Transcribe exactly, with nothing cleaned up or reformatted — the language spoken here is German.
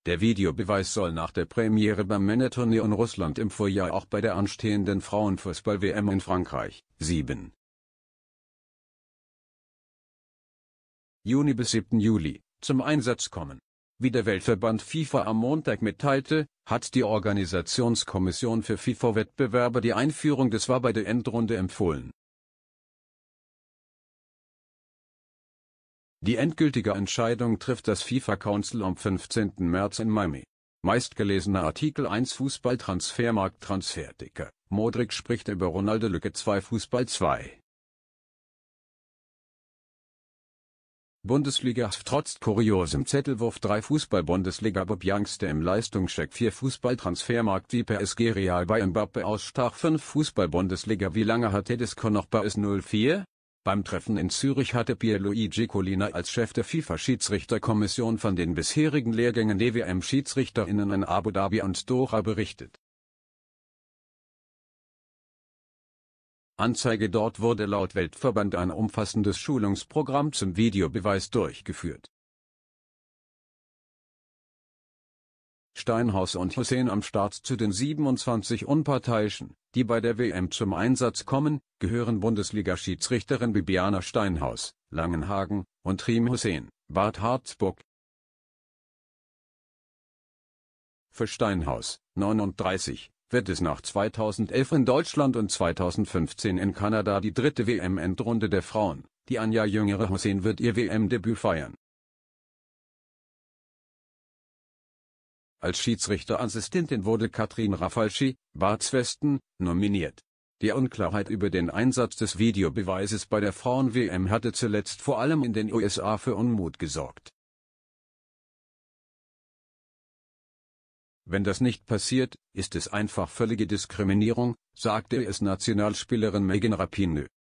Der Videobeweis soll nach der Premiere beim Männerturnier in Russland im Vorjahr auch bei der anstehenden Frauenfußball-W M in Frankreich, sieben Juni bis siebten Juli, zum Einsatz kommen. Wie der Weltverband FIFA am Montag mitteilte, hat die Organisationskommission für FIFA-Wettbewerbe die Einführung des V A R bei der Endrunde empfohlen. Die endgültige Entscheidung trifft das FIFA Council am fünfzehnten März in Miami. Meistgelesener Artikel eins Fußballtransfermarkt Transferticker. Modric spricht über Ronaldo Lücke zwei Fußball zwei. Bundesliga trotz kuriosem Zettelwurf drei Fußball-Bundesliga Bob Youngster im Leistungscheck vier Fußball-Transfermarkt wie P S G Real bei Mbappé ausstach fünf Fußball-Bundesliga. Wie lange hat Tedesco noch bei S null vier? Beim Treffen in Zürich hatte Pierluigi Collina als Chef der FIFA-Schiedsrichterkommission von den bisherigen Lehrgängen der W M-SchiedsrichterInnen in Abu Dhabi und Doha berichtet. Anzeige: Dort wurde laut Weltverband ein umfassendes Schulungsprogramm zum Videobeweis durchgeführt. Steinhaus und Hussein am Start. Zu den siebenundzwanzig Unparteiischen, die bei der W M zum Einsatz kommen, gehören Bundesliga-Schiedsrichterin Bibiana Steinhaus, Langenhagen, und Riem Hussein, Bad Harzburg. Für Steinhaus, neununddreißig, wird es nach zweitausendelf in Deutschland und zweitausendfünfzehn in Kanada die dritte W M-Endrunde der Frauen. Die ein Jahr jüngere Hussein wird ihr W M-Debüt feiern. Als Schiedsrichterassistentin wurde Katrin Rafalschi, Bad Westen, nominiert. Die Unklarheit über den Einsatz des Videobeweises bei der Frauen-W M hatte zuletzt vor allem in den U S A für Unmut gesorgt. Wenn das nicht passiert, ist es einfach völlige Diskriminierung, sagte U S-Nationalspielerin Megan Rapinoe.